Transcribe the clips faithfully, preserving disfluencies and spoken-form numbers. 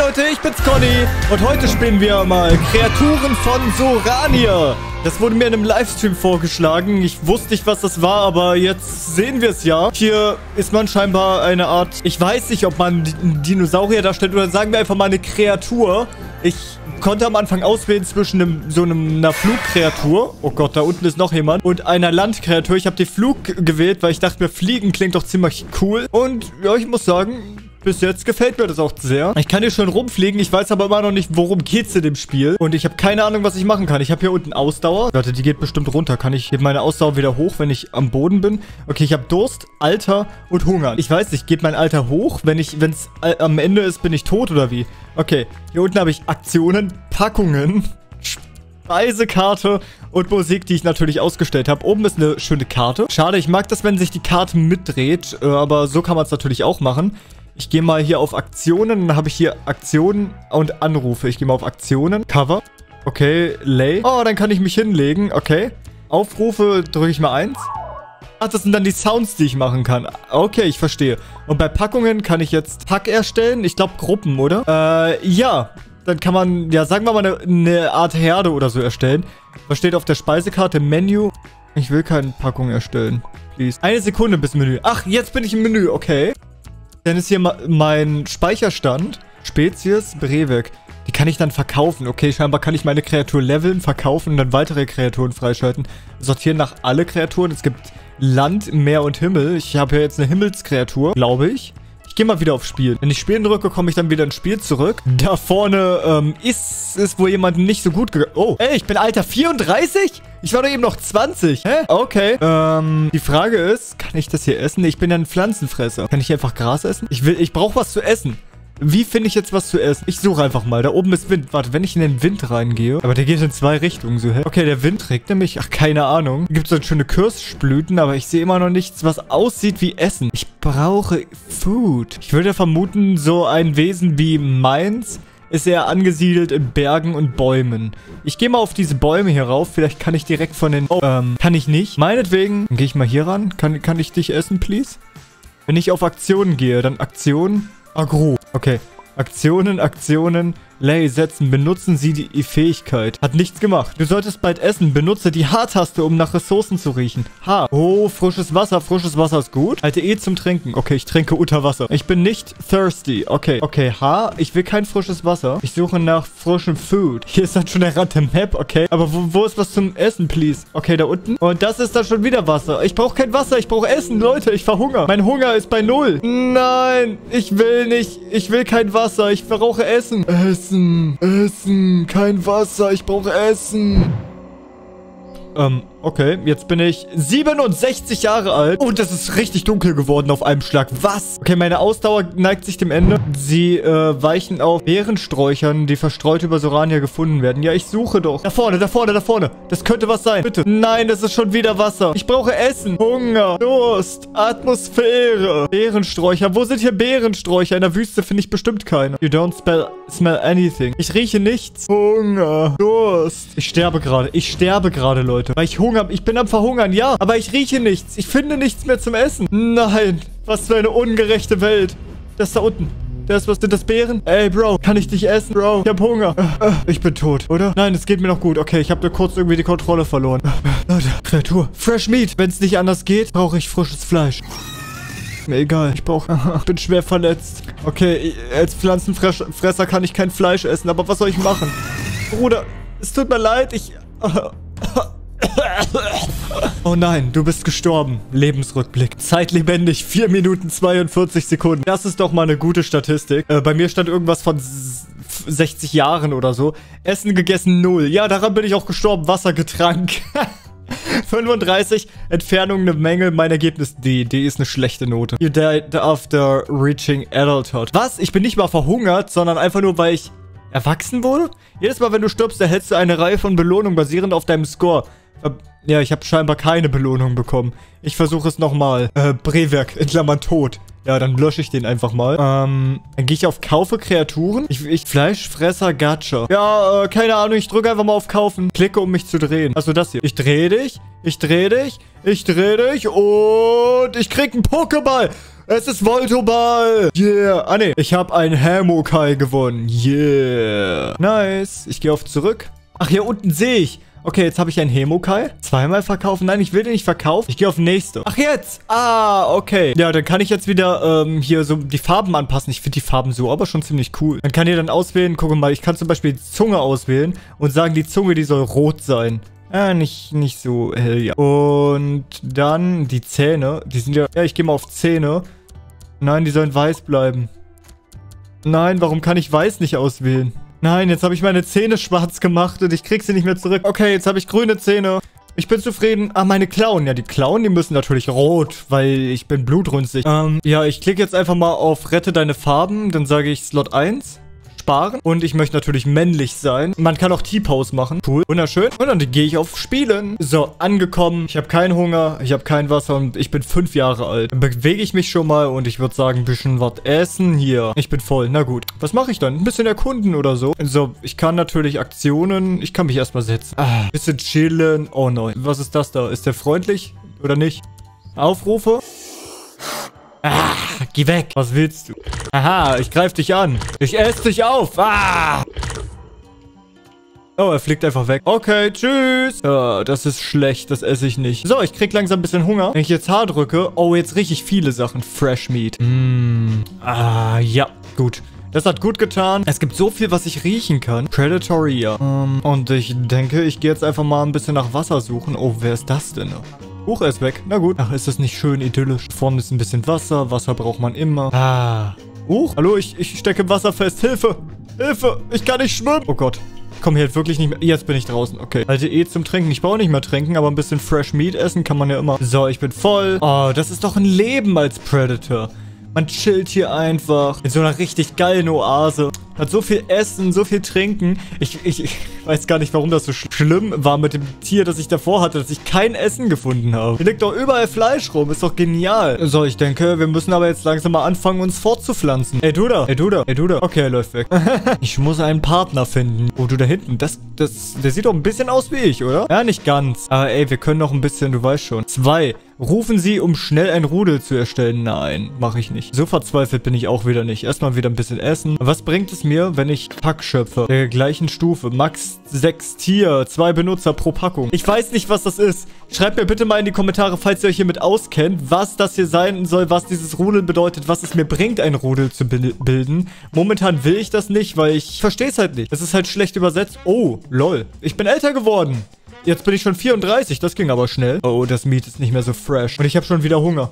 Leute, ich bin's Conny und heute spielen wir mal Kreaturen von Sorania. Das wurde mir in einem Livestream vorgeschlagen. Ich wusste nicht, was das war, aber jetzt sehen wir es ja. Hier ist man scheinbar eine Art... Ich weiß nicht, ob man einen Dinosaurier darstellt oder sagen wir einfach mal eine Kreatur. Ich konnte am Anfang auswählen zwischen einem, so einem, einer Flugkreatur. Oh Gott, da unten ist noch jemand. Und einer Landkreatur. Ich habe die Flug gewählt, weil ich dachte mir, Fliegen klingt doch ziemlich cool. Und ja, ich muss sagen... Bis jetzt gefällt mir das auch sehr. Ich kann hier schon rumfliegen. Ich weiß aber immer noch nicht, worum geht's in dem Spiel. Und ich habe keine Ahnung, was ich machen kann. Ich habe hier unten Ausdauer. Warte, die geht bestimmt runter. Kann ich... Geht meine Ausdauer wieder hoch, wenn ich am Boden bin? Okay, ich habe Durst, Alter und Hunger. Ich weiß nicht, geht mein Alter hoch? Wenn ich... Wenn es äh, am Ende ist, bin ich tot oder wie? Okay, hier unten habe ich Aktionen, Packungen... Speisekarte und Musik, die ich natürlich ausgestellt habe. Oben ist eine schöne Karte. Schade, ich mag das, wenn sich die Karte mitdreht. Äh, aber so kann man es natürlich auch machen. Ich gehe mal hier auf Aktionen. Dann habe ich hier Aktionen und Anrufe. Ich gehe mal auf Aktionen. Cover. Okay, Lay. Oh, dann kann ich mich hinlegen. Okay. Aufrufe drücke ich mal eins. Ach, das sind dann die Sounds, die ich machen kann. Okay, ich verstehe. Und bei Packungen kann ich jetzt Pack erstellen. Ich glaube Gruppen, oder? Äh, ja. Dann kann man, ja, sagen wir mal, eine, eine Art Herde oder so erstellen. Was steht auf der Speisekarte? Menü. Ich will keine Packung erstellen. Please. Eine Sekunde bis Menü. Ach, jetzt bin ich im Menü. Okay. Dann ist hier mein Speicherstand. Spezies, Brevik. Die kann ich dann verkaufen. Okay, scheinbar kann ich meine Kreatur leveln, verkaufen und dann weitere Kreaturen freischalten. Sortieren nach alle Kreaturen. Es gibt Land, Meer und Himmel. Ich habe ja jetzt eine Himmelskreatur, glaube ich. Ich gehe mal wieder auf Spiel. Wenn ich Spielen drücke, komme ich dann wieder ins Spiel zurück. Da vorne ähm, ist es wohl jemand nicht so gut gegangen. Oh, ey, ich bin Alter vierunddreißig? Ich war doch eben noch zwanzig. Hä? Okay. Ähm, die Frage ist, kann ich das hier essen? Ich bin ja ein Pflanzenfresser. Kann ich einfach Gras essen? Ich will, ich brauche was zu essen. Wie finde ich jetzt was zu essen? Ich suche einfach mal. Da oben ist Wind. Warte, wenn ich in den Wind reingehe. Aber der geht in zwei Richtungen. So, hä? Okay, der Wind trägt nämlich... Ach, keine Ahnung. Gibt so schöne Kirschblüten, aber ich sehe immer noch nichts, was aussieht wie Essen. Ich brauche Food. Ich würde vermuten, so ein Wesen wie meins ist eher angesiedelt in Bergen und Bäumen. Ich gehe mal auf diese Bäume hier rauf. Vielleicht kann ich direkt von den... Oh, ähm, kann ich nicht. Meinetwegen. Dann gehe ich mal hier ran. Kann, kann ich dich essen, please? Wenn ich auf Aktionen gehe, dann Aktionen... Agro. Okay. Aktionen, Aktionen, Lay setzen. Benutzen Sie die Fähigkeit. Hat nichts gemacht. Du solltest bald essen. Benutze die H-Taste, um nach Ressourcen zu riechen. H. Oh, frisches Wasser. Frisches Wasser ist gut. Halte E zum Trinken. Okay, ich trinke unter Wasser. Ich bin nicht thirsty. Okay. Okay, H. Ich will kein frisches Wasser. Ich suche nach frischem Food. Hier ist dann schon der Rand der Map. Okay. Aber wo, wo ist was zum Essen, please? Okay, da unten. Und das ist dann schon wieder Wasser. Ich brauche kein Wasser. Ich brauche Essen, Leute. Ich verhungere. Mein Hunger ist bei null. Nein. Ich will nicht. Ich will kein Wasser. Ich brauche Essen. Essen. Essen. Kein Wasser. Ich brauche Essen. Ähm, okay. Jetzt bin ich siebenundsechzig Jahre alt. Und es ist richtig dunkel geworden auf einem Schlag. Was? Okay, meine Ausdauer neigt sich dem Ende. Sie, äh, weichen auf Beerensträuchern, die verstreut über Sorania gefunden werden. Ja, ich suche doch. Da vorne, da vorne, da vorne. Das könnte was sein. Bitte. Nein, das ist schon wieder Wasser. Ich brauche Essen. Hunger. Durst. Atmosphäre. Beerensträucher. Wo sind hier Beerensträucher? In der Wüste finde ich bestimmt keine. You don't smell, smell anything. Ich rieche nichts. Hunger. Durst. Ich sterbe gerade. Ich sterbe gerade, Leute. Weil ich Hunger... Ich bin am Verhungern, ja. Aber ich rieche nichts. Ich finde nichts mehr zum Essen. Nein. Was für eine ungerechte Welt. Das da unten. Das, was sind das Beeren? Ey, Bro. Kann ich dich essen, Bro? Ich hab Hunger. Ich bin tot, oder? Nein, es geht mir noch gut. Okay, ich habe nur kurz irgendwie die Kontrolle verloren. Leute, Kreatur. Fresh Meat. Wenn es nicht anders geht, brauche ich frisches Fleisch. Mir egal. Ich brauche... Ich bin schwer verletzt. Okay, als Pflanzenfresser kann ich kein Fleisch essen. Aber was soll ich machen? Bruder, es tut mir leid. Ich... Oh nein, du bist gestorben. Lebensrückblick. Zeitlebendig, vier Minuten zweiundvierzig Sekunden. Das ist doch mal eine gute Statistik. Äh, bei mir stand irgendwas von sechzig Jahren oder so. Essen gegessen, null. Ja, daran bin ich auch gestorben. Wasser getrank. fünfunddreißig. Entfernung eine Menge. Mein Ergebnis D. D ist eine schlechte Note. You died after reaching adulthood. Was? Ich bin nicht mal verhungert, sondern einfach nur, weil ich erwachsen wurde? Jedes Mal, wenn du stirbst, erhältst du eine Reihe von Belohnungen basierend auf deinem Score. Ja, ich habe scheinbar keine Belohnung bekommen. Ich versuche es nochmal. Äh, Brevik, in Klammern tot. Ja, dann lösche ich den einfach mal. Ähm, dann gehe ich auf Kaufe Kreaturen. Ich, ich Fleischfresser Gacha. Ja, äh, keine Ahnung. Ich drücke einfach mal auf Kaufen. Klicke, um mich zu drehen. Also das hier. Ich drehe dich. Ich drehe dich. Ich drehe dich. Und ich krieg einen Pokéball. Es ist Voltoball. Yeah. Ah, nee. Ich habe ein Hämokai gewonnen. Yeah. Nice. Ich gehe auf zurück. Ach, hier unten sehe ich. Okay, jetzt habe ich einen Hämokai. Zweimal verkaufen. Nein, ich will den nicht verkaufen. Ich gehe auf nächste. Ach, jetzt. Ah, okay. Ja, dann kann ich jetzt wieder ähm, hier so die Farben anpassen. Ich finde die Farben so aber schon ziemlich cool. Man kann hier dann auswählen. Guck mal, ich kann zum Beispiel die Zunge auswählen und sagen, die Zunge, die soll rot sein. Ja, nicht, nicht so hell, ja. Und dann die Zähne. Die sind ja... Ja, ich gehe mal auf Zähne. Nein, die sollen weiß bleiben. Nein, warum kann ich weiß nicht auswählen? Nein, jetzt habe ich meine Zähne schwarz gemacht und ich krieg sie nicht mehr zurück. Okay, jetzt habe ich grüne Zähne. Ich bin zufrieden. Ah, meine Klauen. Ja, die Klauen, die müssen natürlich rot, weil ich bin blutrünstig. Ähm, ja, ich klicke jetzt einfach mal auf Rette deine Farben. Dann sage ich Slot eins. Sparen. Und ich möchte natürlich männlich sein. Man kann auch T-Pose machen. Cool. Wunderschön. Und dann gehe ich auf Spielen. So, angekommen. Ich habe keinen Hunger. Ich habe kein Wasser und ich bin fünf Jahre alt. Dann bewege ich mich schon mal und ich würde sagen, ein bisschen was essen hier. Ich bin voll. Na gut. Was mache ich dann? Ein bisschen erkunden oder so. So, ich kann natürlich Aktionen. Ich kann mich erstmal setzen. Ah, bisschen chillen. Oh nein. Was ist das da? Ist der freundlich oder nicht? Aufrufe. Ah, geh weg. Was willst du? Aha, ich greife dich an. Ich esse dich auf. Ah. Oh, er fliegt einfach weg. Okay, tschüss. Ja, das ist schlecht. Das esse ich nicht. So, ich krieg langsam ein bisschen Hunger. Wenn ich jetzt H drücke. Oh, jetzt richtig viele Sachen. Fresh Meat. Mm. Ah, ja. Gut. Das hat gut getan. Es gibt so viel, was ich riechen kann. Predatory, ja. Um, und ich denke, ich gehe jetzt einfach mal ein bisschen nach Wasser suchen. Oh, wer ist das denn? Huch, er ist weg. Na gut. Ach, ist das nicht schön idyllisch? Vorne ist ein bisschen Wasser. Wasser braucht man immer. Ah. Huch. Hallo, ich, ich stecke im Wasser fest. Hilfe. Hilfe. Ich kann nicht schwimmen. Oh Gott. Ich komme hier halt wirklich nicht mehr. Jetzt bin ich draußen. Okay. Halte E zum Trinken. Ich brauche nicht mehr trinken, aber ein bisschen Fresh Meat essen kann man ja immer. So, ich bin voll. Oh, das ist doch ein Leben als Predator. Man chillt hier einfach in so einer richtig geilen Oase. Hat so viel Essen, so viel Trinken. Ich, ich, ich weiß gar nicht, warum das so sch schlimm war mit dem Tier, das ich davor hatte, dass ich kein Essen gefunden habe. Hier liegt doch überall Fleisch rum. Ist doch genial. So, ich denke, wir müssen aber jetzt langsam mal anfangen, uns fortzupflanzen. Ey, du da. Ey, du da. Ey, du da. Okay, er läuft weg. Ich muss einen Partner finden. Oh, du da hinten. Das, das, der sieht doch ein bisschen aus wie ich, oder? Ja, nicht ganz. Aber ey, wir können noch ein bisschen, du weißt schon. Zwei. Rufen Sie, um schnell ein Rudel zu erstellen. Nein, mache ich nicht. So verzweifelt bin ich auch wieder nicht. Erstmal wieder ein bisschen essen. Was bringt es mir, wenn ich Pack schöpfe? Der gleichen Stufe. Max sechs Tier. Zwei Benutzer pro Packung. Ich weiß nicht, was das ist. Schreibt mir bitte mal in die Kommentare, falls ihr euch hiermit auskennt, was das hier sein soll, was dieses Rudel bedeutet, was es mir bringt, ein Rudel zu bilden. Momentan will ich das nicht, weil ich verstehe es halt nicht. Es ist halt schlecht übersetzt. Oh, lol. Ich bin älter geworden. Jetzt bin ich schon vierunddreißig, das ging aber schnell. Oh, das Meat ist nicht mehr so fresh. Und ich habe schon wieder Hunger.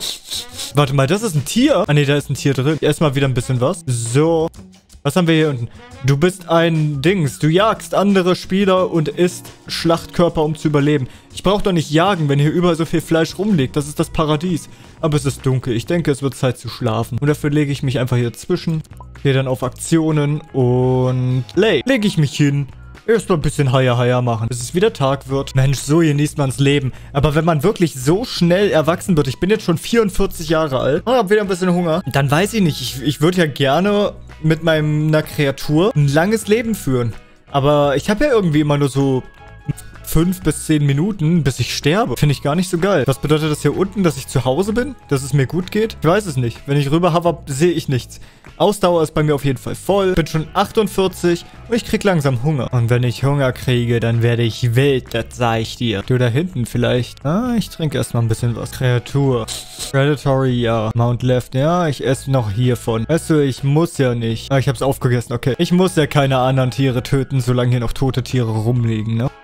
Warte mal, das ist ein Tier? Ah, ne, da ist ein Tier drin. Erstmal wieder ein bisschen was. So. Was haben wir hier unten? Du bist ein Dings. Du jagst andere Spieler und isst Schlachtkörper, um zu überleben. Ich brauche doch nicht jagen, wenn hier überall so viel Fleisch rumliegt. Das ist das Paradies. Aber es ist dunkel. Ich denke, es wird Zeit zu schlafen. Und dafür lege ich mich einfach hier zwischen. Gehe dann auf Aktionen und... Lay. Lege ich mich hin. Erstmal ein bisschen Haier Haier machen, bis es wieder Tag wird. Mensch, so genießt man's Leben. Aber wenn man wirklich so schnell erwachsen wird, ich bin jetzt schon vierundvierzig Jahre alt, hab wieder ein bisschen Hunger, dann weiß ich nicht, ich, ich würde ja gerne mit meiner Kreatur ein langes Leben führen. Aber ich habe ja irgendwie immer nur so fünf bis zehn Minuten, bis ich sterbe. Finde ich gar nicht so geil. Was bedeutet das hier unten, dass ich zu Hause bin? Dass es mir gut geht? Ich weiß es nicht. Wenn ich rüber hover, sehe ich nichts. Ausdauer ist bei mir auf jeden Fall voll. Bin schon achtundvierzig und ich krieg langsam Hunger. Und wenn ich Hunger kriege, dann werde ich wild, das sag ich dir. Du da hinten vielleicht. Ah, ich trinke erstmal ein bisschen was. Kreatur. Predatory, ja. Mount Left, ja. Ich esse noch hiervon. Weißt du, ich muss ja nicht. Ah, ich hab's aufgegessen, okay. Ich muss ja keine anderen Tiere töten, solange hier noch tote Tiere rumliegen, ne?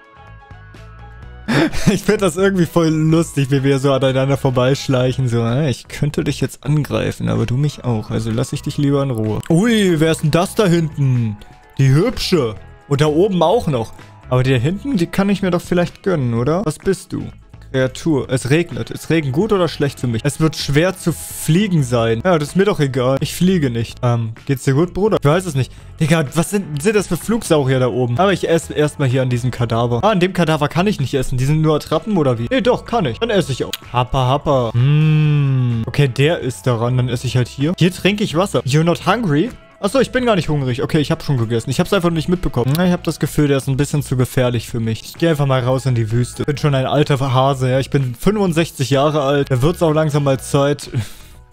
Ich finde das irgendwie voll lustig, wie wir so aneinander vorbeischleichen. So, ich könnte dich jetzt angreifen, aber du mich auch. Also lass ich dich lieber in Ruhe. Ui, wer ist denn das da hinten? Die Hübsche. Und da oben auch noch. Aber die da hinten, die kann ich mir doch vielleicht gönnen, oder? Was bist du? Kreatur. Es regnet. Ist Regen gut oder schlecht für mich? Es wird schwer zu fliegen sein. Ja, das ist mir doch egal. Ich fliege nicht. Ähm, geht's dir gut, Bruder? Ich weiß es nicht. Digga, was sind, sind das für Flugsaurier da oben? Aber ich esse erstmal hier an diesem Kadaver. Ah, an dem Kadaver kann ich nicht essen. Die sind nur Attrappen oder wie? Nee, doch, kann ich. Dann esse ich auch. Happa, happa. Mmh. Okay, der ist daran. Dann esse ich halt hier. Hier trinke ich Wasser. You're not hungry? Achso, ich bin gar nicht hungrig. Okay, ich habe schon gegessen. Ich habe es einfach nicht mitbekommen. Ich habe das Gefühl, der ist ein bisschen zu gefährlich für mich. Ich gehe einfach mal raus in die Wüste. Ich bin schon ein alter Hase, ja. Ich bin fünfundsechzig Jahre alt. Da wird es auch langsam mal Zeit,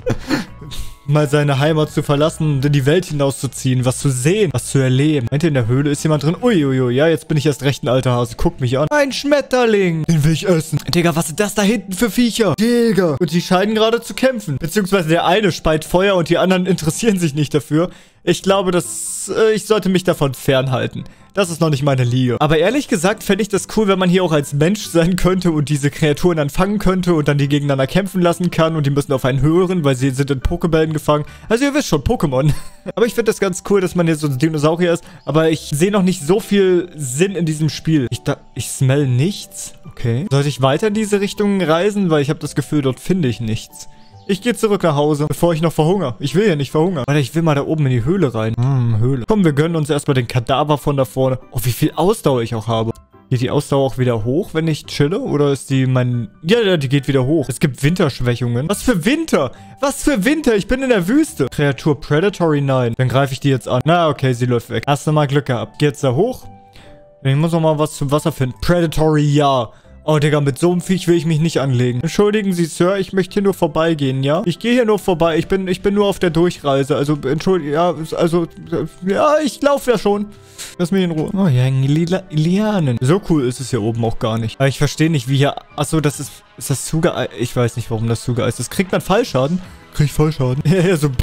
Mal seine Heimat zu verlassen und in die Welt hinauszuziehen, was zu sehen, was zu erleben. Meint ihr, in der Höhle ist jemand drin? Uiuiui, ja, jetzt bin ich erst recht ein alter Hase. Guck mich an. Ein Schmetterling. Den will ich essen. Digga, was sind das da hinten für Viecher? Digga. Und die scheinen gerade zu kämpfen. Beziehungsweise der eine speit Feuer und die anderen interessieren sich nicht dafür. Ich glaube, dass äh, ich sollte mich davon fernhalten. Das ist noch nicht meine Liga. Aber ehrlich gesagt fände ich das cool, wenn man hier auch als Mensch sein könnte und diese Kreaturen dann fangen könnte und dann die gegeneinander kämpfen lassen kann und die müssen auf einen hören, weil sie sind in Pokebällen gefangen. Also ihr wisst schon, Pokémon. Aber ich finde das ganz cool, dass man hier so ein Dinosaurier ist. Aber ich sehe noch nicht so viel Sinn in diesem Spiel. Ich, da, ich smell nichts. Okay. Sollte ich weiter in diese Richtung reisen? Weil ich habe das Gefühl, dort finde ich nichts. Ich gehe zurück nach Hause, bevor ich noch verhungere. Ich will ja nicht verhungern. Alter, ich will mal da oben in die Höhle rein. Hm, Höhle. Komm, wir gönnen uns erstmal den Kadaver von da vorne. Oh, wie viel Ausdauer ich auch habe. Geht die Ausdauer auch wieder hoch, wenn ich chille? Oder ist die mein... Ja, ja, die geht wieder hoch. Es gibt Winterschwächungen. Was für Winter? Was für Winter? Ich bin in der Wüste. Kreatur Predatory, nein. Dann greife ich die jetzt an. Na, okay, sie läuft weg. Hast du mal Glück gehabt. Geh jetzt da hoch. Ich muss noch mal was zum Wasser finden. Predatory, ja. Oh, Digga, mit so einem Viech will ich mich nicht anlegen. Entschuldigen Sie, Sir, ich möchte hier nur vorbeigehen, ja? Ich gehe hier nur vorbei. Ich bin, ich bin nur auf der Durchreise. Also, entschuldigen, ja, also, ja, ich laufe ja schon. Lass mich in Ruhe. Oh, ja, Lianen. So cool ist es hier oben auch gar nicht. Aber ich verstehe nicht, wie hier... Achso, das ist... Ist das zugeeist? Ich weiß nicht, warum das zugeeist ist. Kriegt man Fallschaden? Krieg ich Fallschaden? Ja, so...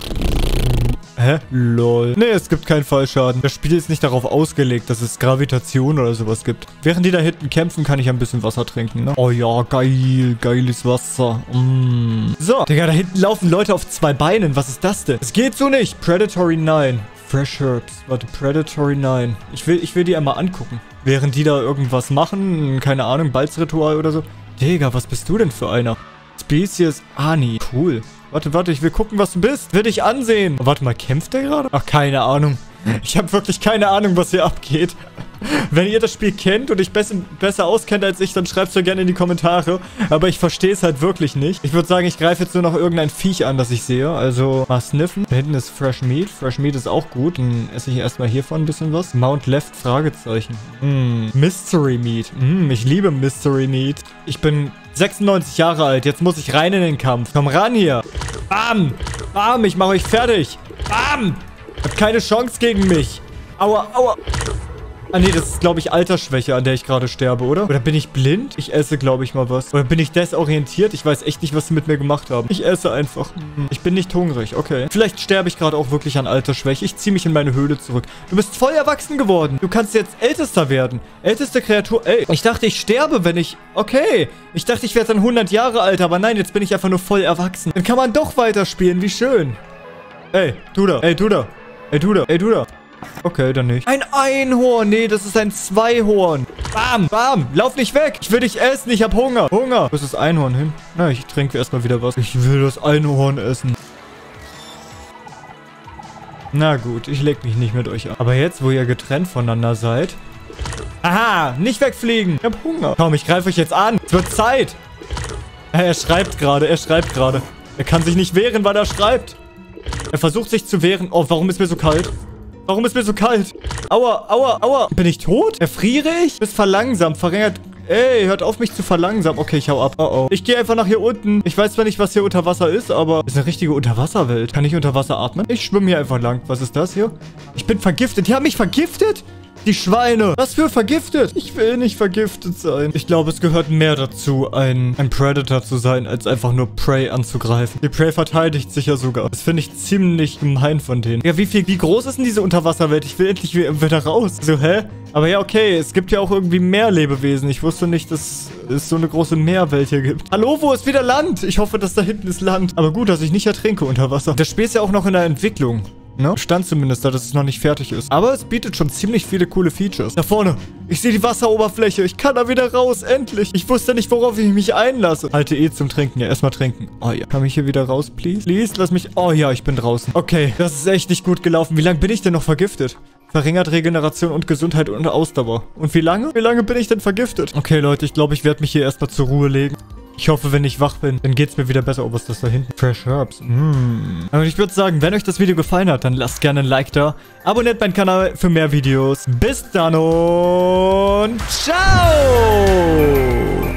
Hä? Lol. Nee, es gibt keinen Fallschaden. Das Spiel ist nicht darauf ausgelegt, dass es Gravitation oder sowas gibt. Während die da hinten kämpfen, kann ich ein bisschen Wasser trinken, ne? Oh ja, geil. Geiles Wasser. Mm. So. Digga, da hinten laufen Leute auf zwei Beinen. Was ist das denn? Es geht so nicht. Predatory nein. Fresh Herbs. Warte, Predatory nein. Ich will, ich will die einmal angucken. Während die da irgendwas machen. Keine Ahnung, Balzritual oder so. Digga, was bist du denn für einer? Spezies Ani. Cool. Warte, warte, ich will gucken, was du bist. Will dich ansehen. Oh, warte mal, kämpft der gerade? Ach, keine Ahnung. Ich habe wirklich keine Ahnung, was hier abgeht. Wenn ihr das Spiel kennt und euch besser, besser auskennt als ich, dann schreibt es doch gerne in die Kommentare. Aber ich verstehe es halt wirklich nicht. Ich würde sagen, ich greife jetzt nur noch irgendein Viech an, das ich sehe. Also mal sniffen. Da hinten ist Fresh Meat. Fresh Meat ist auch gut. Dann esse ich erstmal hiervon ein bisschen was. Mount Left, Fragezeichen. Mm, Mystery Meat. Mm, ich liebe Mystery Meat. Ich bin sechsundneunzig Jahre alt. Jetzt muss ich rein in den Kampf. Komm ran hier. Bam. Bam, ich mache euch fertig. Bam. Habt keine Chance gegen mich. Aua, aua. Ah, nee, das ist, glaube ich, Altersschwäche, an der ich gerade sterbe, oder? Oder bin ich blind? Ich esse, glaube ich, mal was. Oder bin ich desorientiert? Ich weiß echt nicht, was sie mit mir gemacht haben. Ich esse einfach. Ich bin nicht hungrig, okay. Vielleicht sterbe ich gerade auch wirklich an Altersschwäche. Ich ziehe mich in meine Höhle zurück. Du bist voll erwachsen geworden. Du kannst jetzt Ältester werden. Älteste Kreatur. Ey, ich dachte, ich sterbe, wenn ich... Okay. Ich dachte, ich werde dann hundert Jahre alt, aber nein, jetzt bin ich einfach nur voll erwachsen. Dann kann man doch weiterspielen. Wie schön. Ey, du da. Ey, du da. Ey, du da. Ey, du da. Okay, dann nicht. Ein Einhorn. Nee, das ist ein Zweihorn. Bam, bam. Lauf nicht weg. Ich will dich essen. Ich hab Hunger. Hunger. Wo ist das Einhorn hin? Na, ich trinke erstmal wieder was. Ich will das Einhorn essen. Na gut, ich leg mich nicht mit euch an. Aber jetzt, wo ihr getrennt voneinander seid... Aha, nicht wegfliegen. Ich hab Hunger. Komm, ich greife euch jetzt an. Es wird Zeit. Er schreibt gerade, er schreibt gerade. Er kann sich nicht wehren, weil er schreibt. Er versucht sich zu wehren. Oh, warum ist mir so kalt? Warum ist mir so kalt? Aua, aua, aua. Bin ich tot? Erfriere ich? Bist verlangsamt, verringert... Ey, hört auf mich zu verlangsamen. Okay, ich hau ab. Oh, oh. Ich gehe einfach nach hier unten. Ich weiß zwar nicht, was hier unter Wasser ist, aber... Ist eine richtige Unterwasserwelt. Kann ich unter Wasser atmen? Ich schwimme hier einfach lang. Was ist das hier? Ich bin vergiftet. Die haben mich vergiftet? Die Schweine. Was für vergiftet? Ich will nicht vergiftet sein. Ich glaube, es gehört mehr dazu, ein, ein Predator zu sein, als einfach nur Prey anzugreifen. Die Prey verteidigt sich ja sogar. Das finde ich ziemlich gemein von denen. Ja, wie viel, wie groß ist denn diese Unterwasserwelt? Ich will endlich wieder raus. So, hä? Aber ja, okay. Es gibt ja auch irgendwie mehr Lebewesen. Ich wusste nicht, dass es so eine große Meerwelt hier gibt. Hallo, wo ist wieder Land? Ich hoffe, dass da hinten ist Land. Aber gut, dass ich nicht ertrinke unter Wasser. Das Spiel ist ja auch noch in der Entwicklung. Ne? Stand zumindest da, dass es noch nicht fertig ist. Aber es bietet schon ziemlich viele coole Features. Da vorne. Ich sehe die Wasseroberfläche. Ich kann da wieder raus. Endlich. Ich wusste nicht, worauf ich mich einlasse. Halte E zum Trinken. Ja, erstmal trinken. Oh ja. Kann ich hier wieder raus, please? Please, lass mich... Oh ja, ich bin draußen. Okay. Das ist echt nicht gut gelaufen. Wie lange bin ich denn noch vergiftet? Verringert Regeneration und Gesundheit und Ausdauer. Und wie lange? Wie lange bin ich denn vergiftet? Okay, Leute. Ich glaube, ich werde mich hier erstmal zur Ruhe legen. Ich hoffe, wenn ich wach bin, dann geht es mir wieder besser. Oh, was ist das da hinten? Fresh Herbs. Mm. Aber ich würde sagen, wenn euch das Video gefallen hat, dann lasst gerne ein Like da. Abonniert meinen Kanal für mehr Videos. Bis dann und ciao!